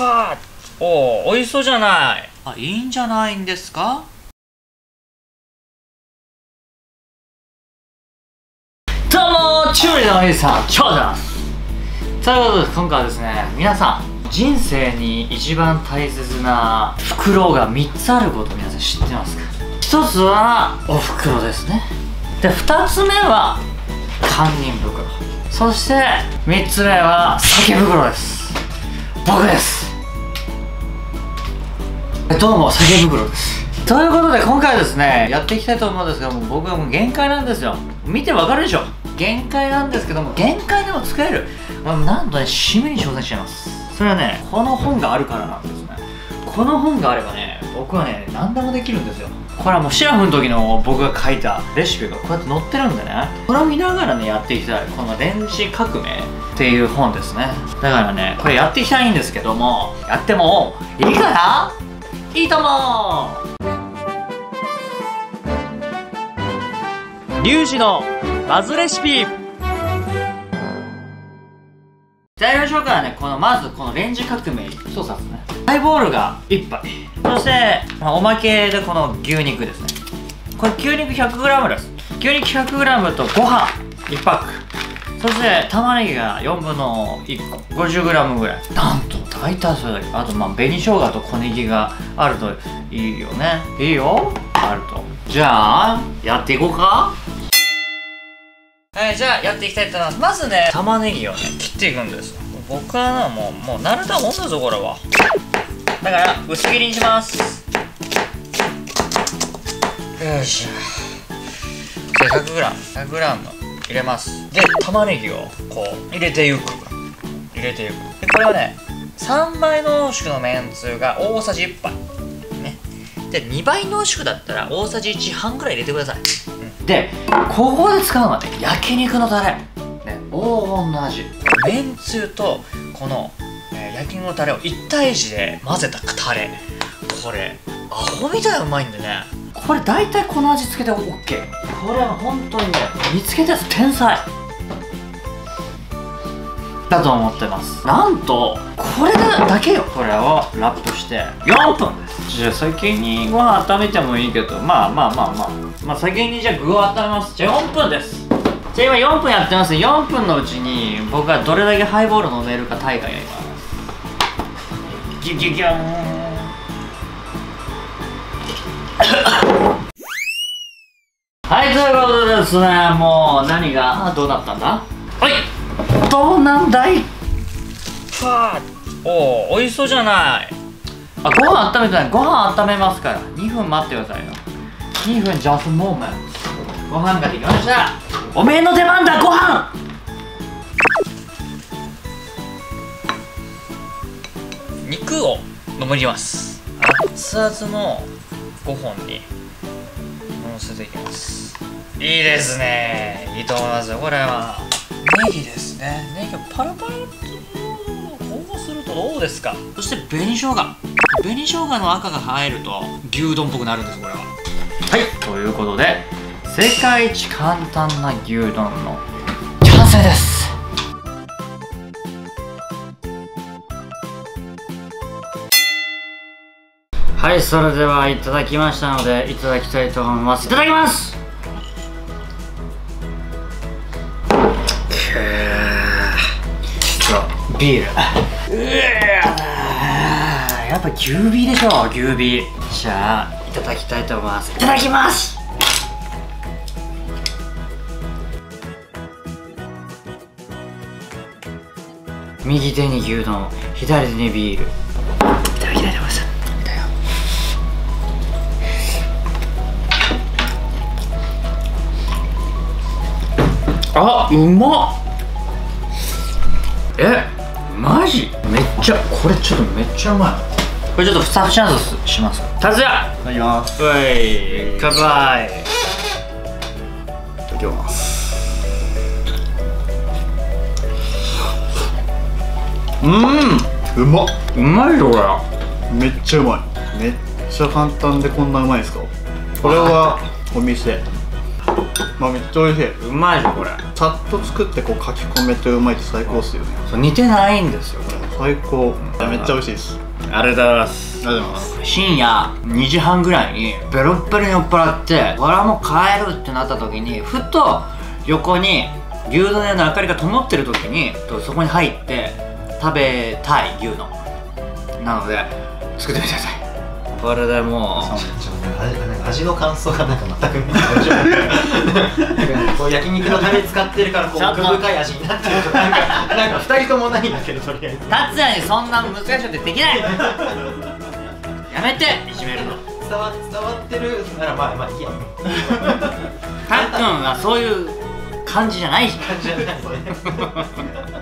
はあ、おお、美味しそうじゃない。あ、いいんじゃないんですか。どうも、チューリーのお兄さん、チョーダス。ということで、今回はですね、皆さん、人生に一番大切な袋が3つあることを皆さん知ってますか？1つはお袋ですね。で、2つ目は堪忍袋。そして3つ目は酒袋です。僕です。どうも、酒袋です。ということで今回はですね、やっていきたいと思うんですけども、僕はもう限界なんですよ。見てわかるでしょ。限界なんですけども、限界でも使える、なんとね、締めに挑戦しちゃいます。それはね、この本があるからなんですね。この本があればね、僕はね、何でもできるんですよ。これはもうシラフの時の僕が書いたレシピがこうやって載ってるんでね、これを見ながらね、やっていきたい。このレンジ革命っていう本ですね。だからね、これやっていきたいんですけども、やってもいいかな？いいと思う。リュウジのバズレシピ。材料紹介はね、まずこのレンジ革命1冊ね、ハイボールが1杯、そして、おまけでこの牛肉ですね。これ牛肉 100g です。牛肉 100g とご飯1パック、そして玉ねぎが4分の1個 50g ぐらい。なんと大体それだけ。あと紅生姜と小ネギがあるといいよね。いいよ、あると。じゃあやっていこうか。はい、じゃあやっていきたいと思います。まずね、玉ねぎをね、切っていくんです。僕はな、もう慣れたもんだぞ、これは。だから、薄切りにします。よいしょ。100g 入れます。で、玉ねぎをこう、入れていく。で、これはね、3倍濃縮のめんつゆが大さじ1杯。ね。で、2倍濃縮だったら大さじ1半ぐらい入れてください。で、ここで使うのはね、焼肉のタレ、ね、黄金の味。めんつゆとこの、焼肉のタレを1対1で混ぜたタレ、これアホみたいうまいんでね。これ大体この味付けで OK。 これは本当にね、見つけたやつ天才だと思ってます。なんとこれだけよ。これをラップして4分です。じゃあ先にご飯温めてもいいけど、まあ先にじゃあ具を温めます。じゃあ4分です。じゃあ今4分やってます。4分のうちに僕がどれだけハイボール飲めるか大会やります。ギュギュギューンはい、ということでですね、もう何がどうなったんだ。はい、どうなんだい。はあ、おお、美味しそうじゃない。あ、ご飯温めてない。ご飯温めますから2分待ってくださいよ。2分 just moment。 ご飯ができました。おめえの出番だ、ご飯。肉をのります。熱々の5本にのせていきます。いいですね。いいと思いますよ。これはネギですね。ネギをパラパラとこうするとどうですか。そして紅生姜の赤が入ると牛丼っぽくなるんです。これは。はい、ということで世界一簡単な牛丼の完成です。はい、それではいただきましたのでいただきたいと思います。いただきます。ビール。やっぱ牛ビーでしょ、牛ビー。じゃあいただきたいと思います。いただきます。右手に牛丼、左手にビール。いただきたいと思います。あ、うまっ。マジめっちゃ、これちょっとめっちゃうまい。これちょっとふさふしゃずつします。タズヤいただきます。はい、乾杯。いただきます。 うまっ。 うまいよこれ。 めっちゃうまい。めっちゃ簡単でこんなうまいですか。これはお店。めっちゃ美味しい。 うまいでしょこれ。 さっと作ってこう書き込めてうまいって最高っすよね。 似てないんですよこれ。 最高。めっちゃ美味しいです。 ありがとうございます。 ありがとうございます。 深夜2時半ぐらいにベロッベロに酔っ払って俺はもう帰るってなった時にふと横に牛丼屋の明かりが灯ってる時にそこに入って食べたい牛丼なので作ってみてください。これでもう味の感想がなんか全くこう焼肉のタレ使ってるからこう奥深い味になってるとなんか2人ともないんだけどとりあえず達也にそんな難しいことできないやめていじめるの。 伝わってるならまあいいやたっくんはそういう感じじゃないじゃん。 感じじゃないですね